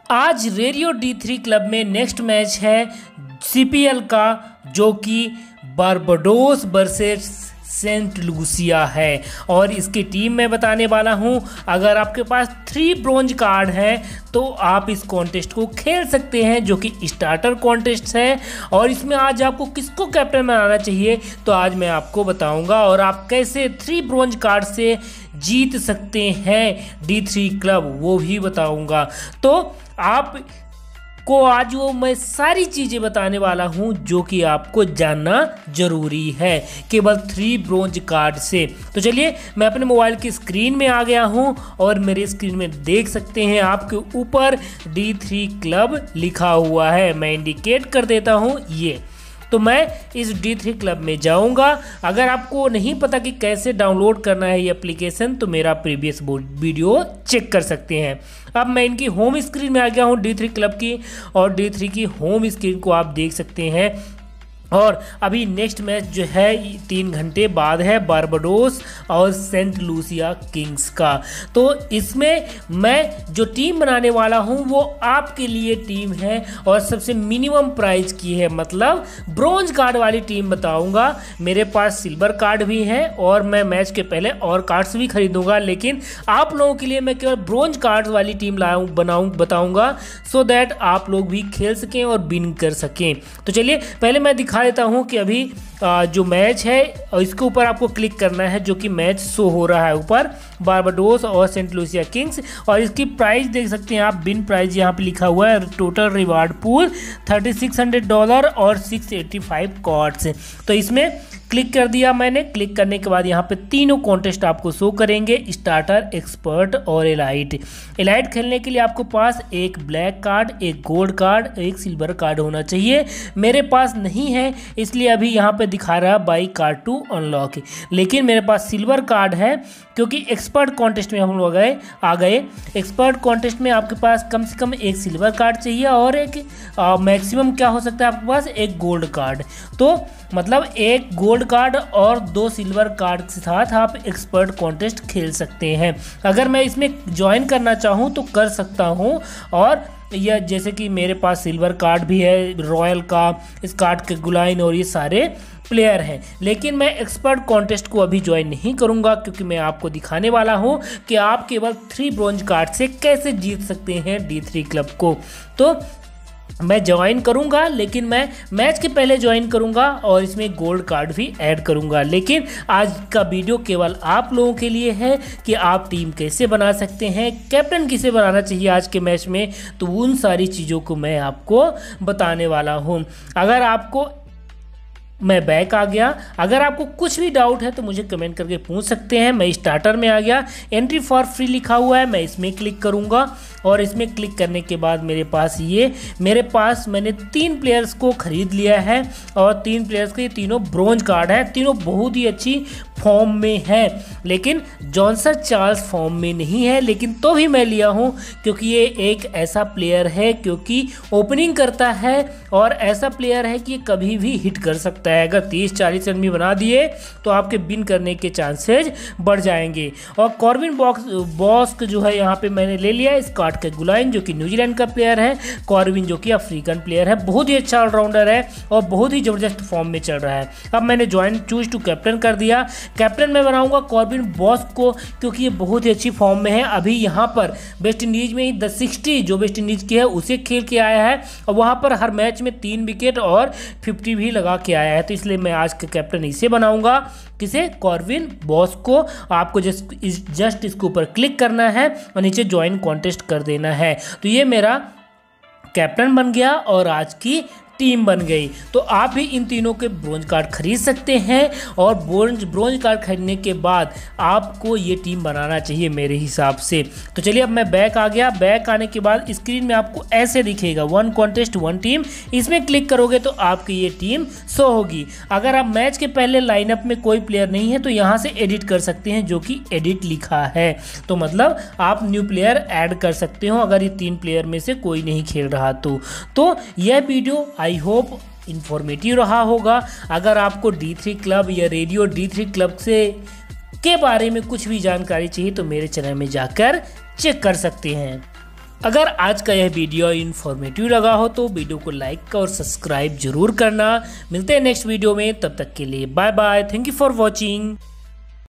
आज radio D3 club में next match है CPL का, जो कि बारबाडोस वर्सेस सेंट लूसिया है और इसकी टीम मैं बताने वाला हूं। अगर आपके पास 3 ब्रोंज कार्ड हैं तो आप इस कॉन्टेस्ट को खेल सकते हैं, जो कि स्टार्टर कॉन्टेस्ट है। और इसमें आज आपको किसको कैप्टन बनाना चाहिए तो आज मैं आपको बताऊंगा, और आप कैसे 3 ब्रोंज कार्ड से जीत सकते हैं D3 क्लब वो भी बताऊंगा। तो आप को आज वो मैं सारी चीज़ें बताने वाला हूं जो कि आपको जानना जरूरी है केवल 3 ब्रोंज कार्ड से। तो चलिए मैं अपने मोबाइल की स्क्रीन में आ गया हूं और मेरे स्क्रीन में देख सकते हैं आपके ऊपर D3 क्लब लिखा हुआ है। मैं इंडिकेट कर देता हूं ये, तो मैं इस D3 क्लब में जाऊंगा। अगर आपको नहीं पता कि कैसे डाउनलोड करना है ये एप्लीकेशन तो मेरा प्रीवियस वीडियो चेक कर सकते हैं। अब मैं इनकी होम स्क्रीन में आ गया हूं D3 क्लब की, और D3 की होम स्क्रीन को आप देख सकते हैं। और अभी नेक्स्ट मैच जो है 3 घंटे बाद है बारबाडोस और सेंट लूसिया किंग्स का। तो इसमें मैं जो टीम बनाने वाला हूं वो आपके लिए टीम है और सबसे मिनिमम प्राइस की है, मतलब ब्रोंज कार्ड वाली टीम बताऊंगा। मेरे पास सिल्वर कार्ड भी है और मैं मैच के पहले और कार्ड्स भी खरीदूंगा, लेकिन आप लोगों के लिए मैं केवल ब्रोंज कार्ड वाली टीम बताऊंगा सो दैट आप लोग भी खेल सकें और विन कर सकें। तो चलिए पहले मैं दिखा देता हूं कि अभी जो मैच है इसके ऊपर आपको क्लिक करना है, जो कि मैच शो हो रहा है ऊपर, बारबाडोस और सेंट लूसिया किंग्स। और इसकी प्राइस देख सकते हैं आप, बिन प्राइस यहाँ पे लिखा हुआ है। टोटल रिवार्ड पूल $3600 और 685 कार्ड्स। तो इसमें क्लिक कर दिया मैंने। क्लिक करने के बाद यहाँ पे तीनों कॉन्टेस्ट आपको शो करेंगे, स्टार्टर, एक्सपर्ट और एलाइट। एलाइट खेलने के लिए आपको पास एक ब्लैक कार्ड, एक गोल्ड कार्ड, एक सिल्वर कार्ड होना चाहिए। मेरे पास नहीं है इसलिए अभी यहाँ पे दिखा रहा है बाई कार्ड टू अनलॉक, लेकिन मेरे पास सिल्वर कार्ड है क्योंकि एक्सपर्ट कॉन्टेस्ट में हम लोग आ गए। एक्सपर्ट कॉन्टेस्ट में आपके पास कम से कम एक सिल्वर कार्ड चाहिए और एक मैक्सिमम क्या हो सकता है आपके पास एक गोल्ड कार्ड। तो मतलब एक गोल्ड कार्ड और 2 सिल्वर कार्ड के साथ आप एक्सपर्ट कॉन्टेस्ट खेल सकते हैं। अगर मैं इसमें ज्वाइन करना चाहूँ तो कर सकता हूँ, और यह जैसे कि मेरे पास सिल्वर कार्ड भी है, रॉयल का, इस कार्ड के गुलाइन और ये सारे प्लेयर हैं। लेकिन मैं एक्सपर्ट कॉन्टेस्ट को अभी ज्वाइन नहीं करूंगा क्योंकि मैं आपको दिखाने वाला हूं कि आप केवल 3 ब्रोंज कार्ड से कैसे जीत सकते हैं D3 क्लब को। तो मैं ज्वाइन करूंगा, लेकिन मैं मैच के पहले ज्वाइन करूंगा और इसमें गोल्ड कार्ड भी ऐड करूंगा। लेकिन आज का वीडियो केवल आप लोगों के लिए है कि आप टीम कैसे बना सकते हैं, कैप्टन किसे बनाना चाहिए आज के मैच में, तो उन सारी चीज़ों को मैं आपको बताने वाला हूं। अगर आपको मैं बैक आ गया, अगर आपको कुछ भी डाउट है तो मुझे कमेंट करके पूछ सकते हैं। मैं स्टार्टर में आ गया, एंट्री फॉर फ्री लिखा हुआ है, मैं इसमें क्लिक करूंगा और इसमें क्लिक करने के बाद मेरे पास मैंने 3 प्लेयर्स को खरीद लिया है और 3 प्लेयर्स के तीनों ब्रोंज कार्ड हैं। तीनों बहुत ही अच्छी फॉर्म में है, लेकिन जॉनसन चार्ल्स फॉर्म में नहीं है, लेकिन तो भी मैं लिया हूं क्योंकि ये एक ऐसा प्लेयर है क्योंकि ओपनिंग करता है और ऐसा प्लेयर है कि ये कभी भी हिट कर सकता है। अगर 30-40 रन भी बना दिए तो आपके विन करने के चांसेज बढ़ जाएंगे। और कॉर्विन बॉस्क जो है यहाँ पे मैंने ले लिया इस कार्ड के गुलाइन, जो कि न्यूजीलैंड का प्लेयर है। कॉर्विन जो कि अफ्रीकन प्लेयर है, बहुत ही अच्छा ऑलराउंडर है और बहुत ही जबरदस्त फॉर्म में चल रहा है। अब मैंने ज्वाइन चूज टू कैप्टन कर दिया। कैप्टन मैं बनाऊंगा कॉर्विन बॉस्क को क्योंकि ये बहुत ही अच्छी फॉर्म में है। अभी यहाँ पर वेस्ट इंडीज में ही 60 जो वेस्ट इंडीज की है उसे खेल के आया है और वहाँ पर हर मैच में 3 विकेट और 50 भी लगा के आया है। तो इसलिए मैं आज का कैप्टन इसे बनाऊंगा, किसे, कॉर्विन बॉस्क को। आपको जस्ट इसके ऊपर क्लिक करना है और नीचे ज्वाइन कॉन्टेस्ट कर देना है। तो ये मेरा कैप्टन बन गया और आज की टीम बन गई। तो आप भी इन तीनों के ब्रोंज कार्ड खरीद सकते हैं और ब्रोंज कार्ड खरीदने के बाद आपको ये टीम बनाना चाहिए मेरे हिसाब से। तो चलिए अब मैं बैक आ गया। बैक आने के बाद स्क्रीन में आपको ऐसे दिखेगा 1 कॉन्टेस्ट 1 टीम। इसमें क्लिक करोगे तो आपकी ये टीम शो होगी। अगर आप मैच के पहले लाइनअप में कोई प्लेयर नहीं है तो यहाँ से एडिट कर सकते हैं, जो कि एडिट लिखा है। तो मतलब आप न्यू प्लेयर ऐड कर सकते हो अगर ये 3 प्लेयर में से कोई नहीं खेल रहा तो यह वीडियो आई होप इंफॉर्मेटिव रहा होगा। अगर आपको D3 क्लब या रेडियो D3 क्लब के बारे में कुछ भी जानकारी चाहिए तो मेरे चैनल में जाकर चेक कर सकते हैं। अगर आज का यह वीडियो इन्फॉर्मेटिव लगा हो तो वीडियो को लाइक और सब्सक्राइब जरूर करना। मिलते हैं नेक्स्ट वीडियो में, तब तक के लिए bye bye. Thank you for watching.